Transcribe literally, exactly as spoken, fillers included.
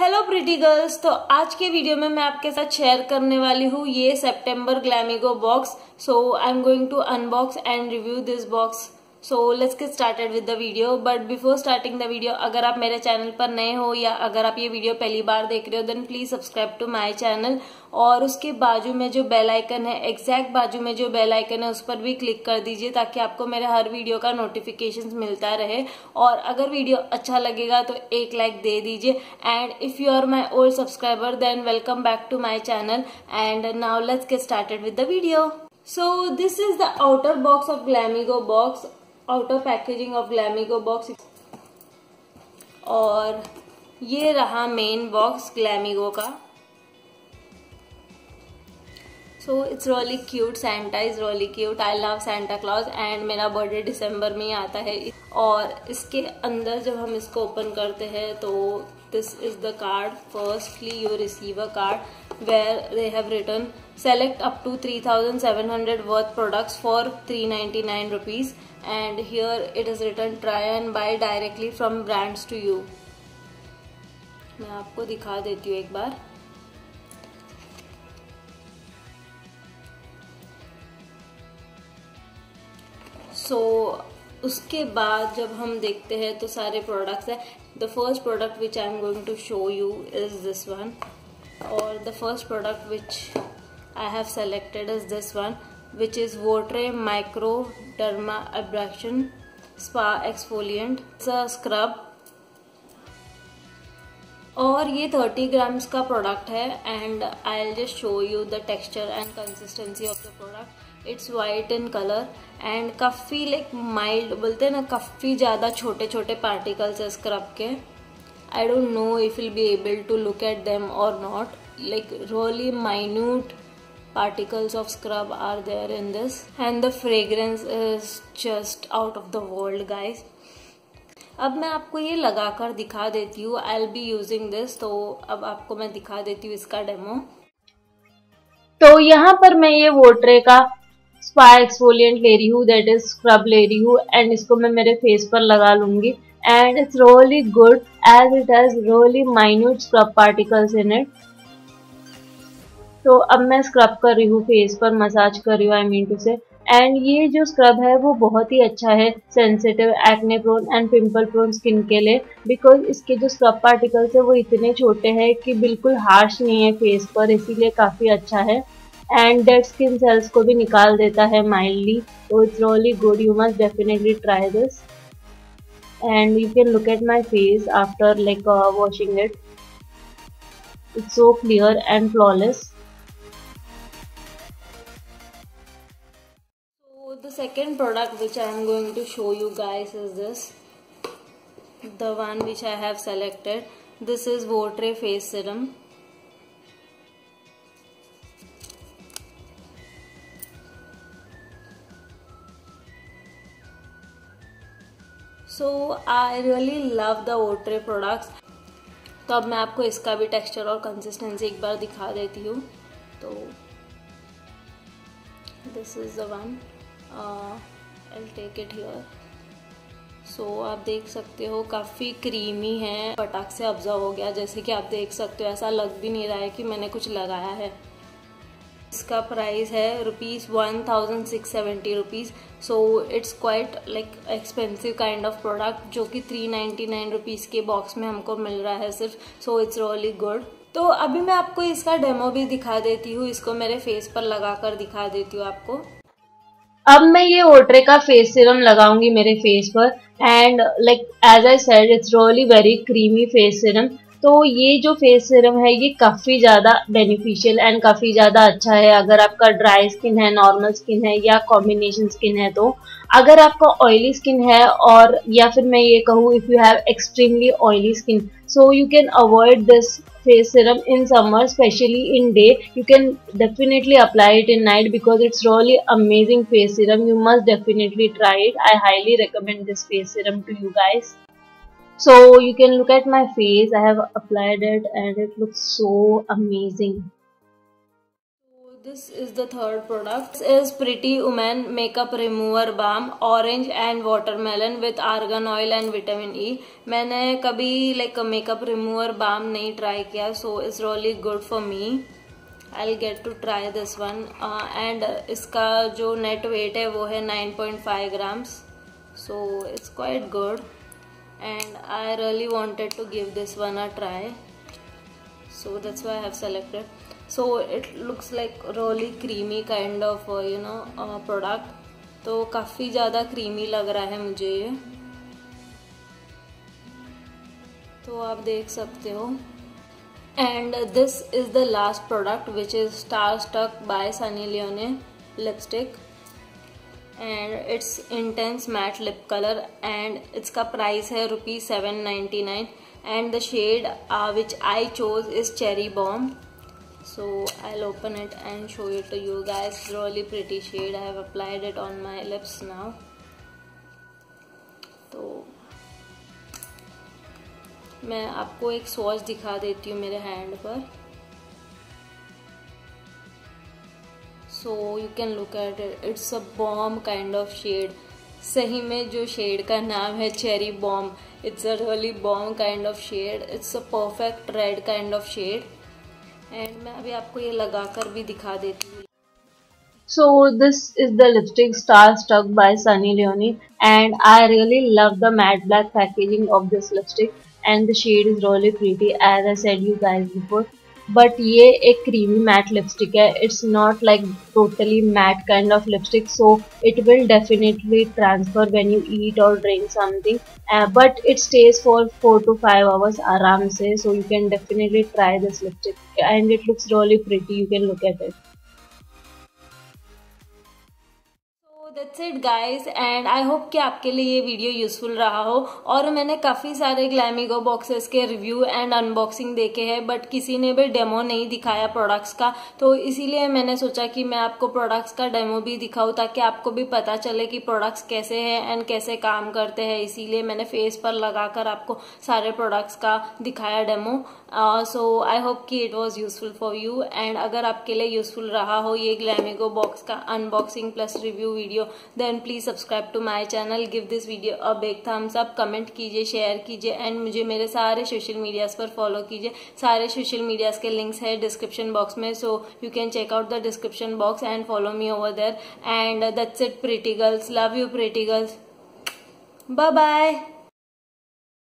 Hello pretty girls. तो आज के वीडियो में मैं आपके साथ शेयर करने वाली हूँ ये सितंबर Glamigo box. So I am going to unbox and review this box. So let's get started with the video. But before starting the video, अगर आप मेरे चैनल पर नए हो या अगर आप ये वीडियो पहली बार देख रहे हो then please subscribe to my channel. और उसके बाजू में जो बेल आइकन है, एग्जैक्ट बाजू में जो बेल आइकन है उस पर भी क्लिक कर दीजिए ताकि आपको मेरे हर वीडियो का नोटिफिकेशन मिलता रहे। और अगर वीडियो अच्छा लगेगा तो एक लाइक दे दीजिए। And if you are my old subscriber then welcome back to my channel. And now let's get started with the video. So this is the outer box of Glamigo box, outer packaging of Glamigo box. और ये रहा main box Glamigo का। So it's really cute, Santa is really cute. I love Santa Claus and मेरा birthday दिसंबर में ही आता है। और इसके अंदर जब हम इसको ओपन करते हैं तो this is the card. Firstly you receive a card where they have written select up to three thousand seven hundred worth products for three ninety-nine rupees and here it is written try and buy directly from brands to you। मैं आपको दिखा देती हूँ एक बार। सो so, उसके बाद जब हम देखते हैं तो सारे प्रोडक्ट्स है। The first product which I am going to show you is this one. और the first product which I have selected is this one, which is Votre Micro Dermabrasion Spa Exfoliant. It's a scrub और ये thirty grams का product है। And I'll just show you the texture and consistency of the product. It's white in color and काफी like mild, बोलते हैं ना, काफी ज्यादा छोटे छोटे पार्टिकल्स है स्क्रब के। I don't know if you'll be able to look at them or not. Like really minute particles of scrub are there in this and the fragrance is just out of the world guys। अब मैं आपको ये लगाकर दिखा देती हूँ। I'll be using this। तो अब आपको मैं दिखा देती हूँ इसका डेमो। तो यहाँ पर मैं ये वोट्रे का स्पा एक्सफोलिएंट ले रही हूँ, दैट इज स्क्रब ले रही हूँ एंड इसको मैं मेरे फेस पर लगा लूंगी। And it's really good as it has really minute scrub particles in it. तो अब मैं स्क्रब कर रही हूँ फेस पर, मसाज कर रही हूँ आई मीन टू से। एंड ये जो स्क्रब है वो बहुत ही अच्छा है sensitive, acne prone and pimple prone skin के लिए, बिकॉज इसके जो स्क्रब पार्टिकल्स है वो इतने छोटे हैं कि बिल्कुल हार्श नहीं है फेस पर, इसीलिए काफ़ी अच्छा है। एंड डेड स्किन सेल्स को भी निकाल देता है माइल्डली। तो it's really good, you must definitely try this. And you can look at my face after like washing it. It's so clear and flawless. The second product which I am going to show you guys is this, the one which I have selected. This is Votre face serum. So I really love the Votre products. तो अब मैं आपको इसका भी texture और consistency एक बार दिखा देती हूँ। तो this is the one. I'll take it here. So आप देख सकते हो काफ़ी क्रीमी है, फटाक से ऑब्जर्व हो गया। जैसे कि आप देख सकते हो ऐसा लग भी नहीं रहा है कि मैंने कुछ लगाया है। इसका प्राइस है rupees one thousand six seventy rupees. So it's quite like expensive kind of product जो कि थ्री नाइन्टी नाइन रुपीज़ के बॉक्स में हमको मिल रहा है सिर्फ। So it's really good. तो अभी मैं आपको इसका डेमो भी दिखा देती हूँ, इसको मेरे फेस पर लगा कर दिखा देती हूँ आपको। अब मैं ये वोट्रे का फेस सीरम लगाऊंगी मेरे फेस पर। And like as I said it's really very creamy face serum. तो ये जो फेस सीरम है ये काफ़ी ज़्यादा बेनिफिशियल एंड काफ़ी ज़्यादा अच्छा है अगर आपका ड्राई स्किन है, नॉर्मल स्किन है या कॉम्बिनेशन स्किन है। तो अगर आपका ऑयली स्किन है और या फिर मैं ये कहूँ if you have extremely oily skin, so you can avoid this face serum in summer, especially in day. You can definitely apply it in night because it's really amazing face serum. You must definitely try it. I highly recommend this face serum to you guys. So you can look at my face. I have applied it and it looks so amazing. This is the third product. This is Pretty Woman Makeup Remover Balm Orange and Watermelon with Argan Oil and Vitamin E. मैंने कभी like makeup remover balm नहीं try किया, so it's really good for me. I'll get to try this one. Uh, and इसका जो net weight है वो है nine point five grams, so it's quite good. And I really wanted to give this one a try, so that's why I have selected. So it looks like really creamy kind of uh, you know uh, product. तो काफ़ी ज़्यादा creamy लग रहा है मुझे ये, तो आप देख सकते हो. And this is the last product, which is Starstruck by Sunny Leone lipstick, and it's intense matte lip color, and इसका price है rupees seven ninety nine, and the shade uh, which I chose is Cherry Bomb. So I'll open it and show it to you guys. Really pretty shade. I have applied it on my lips now. तो मैं आपको एक swatch दिखा देती हूँ मेरे hand पर. So you can look at it. It's a bomb kind of shade. सही में जो शेड का नाम है Cherry Bomb. It's a really bomb kind of shade. It's a perfect red kind of shade. And मैं अभी आपको ये लगाकर भी दिखा देती हूँ. So this is the lipstick Starstruck by Sunny Leone, and I really love the matte black packaging of this lipstick, and the shade is really pretty, as I said you guys before. But ये एक creamy matte lipstick है. It's not like totally matte kind of lipstick, so it will definitely transfer when you eat or drink something. Uh, but it stays for four to five hours आराम से, so you can definitely try this lipstick, and it looks really pretty. You can look at it. That's it guys, and I hope कि आपके लिए ये video useful रहा हो. और मैंने काफ़ी सारे ग्लैमिगो बॉक्सेस के रिव्यू एंड अनबॉक्सिंग देखे हैं, बट किसी ने भी डेमो नहीं दिखाया प्रोडक्ट्स का, तो इसीलिए मैंने सोचा कि मैं आपको प्रोडक्ट्स का डेमो भी दिखाऊं, ताकि आपको भी पता चले कि प्रोडक्ट्स कैसे हैं एंड कैसे काम करते हैं. इसीलिए मैंने फेस पर लगाकर आपको सारे प्रोडक्ट्स का दिखाया डेमो. सो आई होप कि it was useful for you. एंड अगर आपके लिए यूजफुल रहा हो ये ग्लैमिगो बॉक्स का unboxing plus review video, then please subscribe to my channel, give this video a big thumbs up, comment कीजिए, शेयर कीजिए, एंड मुझे मेरे सारे सोशल मीडियाज पर फॉलो कीजिए. सारे सोशल मीडियाज के लिंक्स है डिस्क्रिप्शन बॉक्स में, so you can check out the description box and follow me over there. And that's it pretty girls. Love you pretty girls. Bye bye.